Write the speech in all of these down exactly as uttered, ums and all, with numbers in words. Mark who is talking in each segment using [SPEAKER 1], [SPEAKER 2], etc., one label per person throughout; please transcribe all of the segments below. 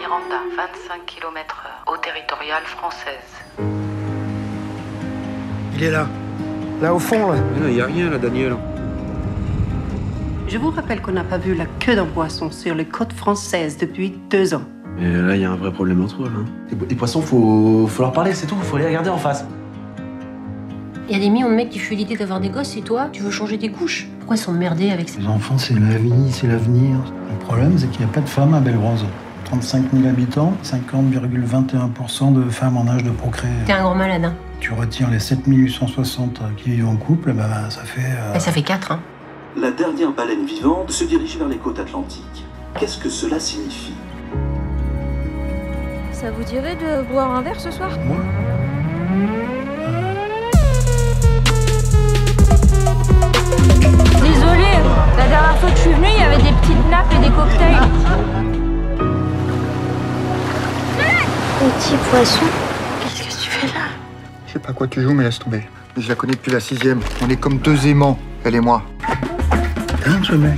[SPEAKER 1] Miranda, vingt-cinq kilomètres heure, eau territoriale française.
[SPEAKER 2] Il est là. Là au fond, là.
[SPEAKER 3] Mais non, il n'y a rien là, Daniel.
[SPEAKER 4] Je vous rappelle qu'on n'a pas vu la queue d'un poisson sur les côtes françaises depuis deux ans.
[SPEAKER 3] Et là, il y a un vrai problème entre eux, là.
[SPEAKER 5] Les, les poissons, faut, faut leur parler, c'est tout. Faut les regarder en face.
[SPEAKER 6] Il y a des millions de mecs qui fuient l'idée d'avoir des gosses et toi, tu veux changer tes couches. Pourquoi ils sont merdés avec ça?
[SPEAKER 7] Les enfants, c'est la vie, c'est l'avenir. Le problème, c'est qu'il n'y a pas de femmes à Belle-Rose. trente-cinq mille habitants, cinquante virgule vingt et un pour cent de femmes en âge de procréer.
[SPEAKER 6] T'es un grand malade, hein.
[SPEAKER 7] Tu retires les sept mille huit cent soixante qui vivent en couple, bah, ça fait... Euh...
[SPEAKER 6] Et ça fait quatre, hein.
[SPEAKER 8] La dernière baleine vivante se dirige vers les côtes atlantiques. Qu'est-ce que cela signifie?
[SPEAKER 9] Ça vous dirait de boire un verre ce soir?
[SPEAKER 7] Moi
[SPEAKER 9] Désolée, la dernière fois que je suis venue, il y avait des petites nappes et des cocktails.
[SPEAKER 10] Petit poisson, qu'est-ce que tu fais là?
[SPEAKER 2] Je sais pas quoi tu joues, mais laisse tomber. Je la connais depuis la sixième. On est comme deux aimants, elle et moi.
[SPEAKER 7] Rien ce mec.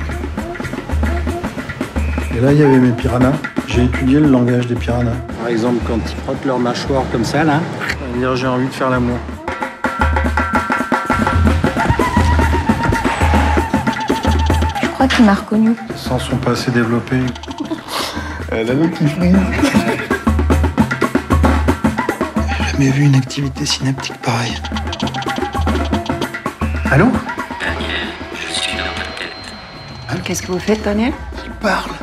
[SPEAKER 7] Et là, il y avait mes piranhas. J'ai étudié le langage des piranhas.
[SPEAKER 11] Par exemple, quand ils frottent leur mâchoire comme ça, là,
[SPEAKER 7] ça veut dire j'ai envie de faire l'amour.
[SPEAKER 10] Je crois qu'il m'a reconnu.
[SPEAKER 7] Les sens sont pas assez développés.
[SPEAKER 2] Elle a l'eau qui frise.
[SPEAKER 7] J'ai jamais vu une activité synaptique pareille. Allô?
[SPEAKER 4] Qu'est-ce que vous faites, Daniel?
[SPEAKER 7] Il parle.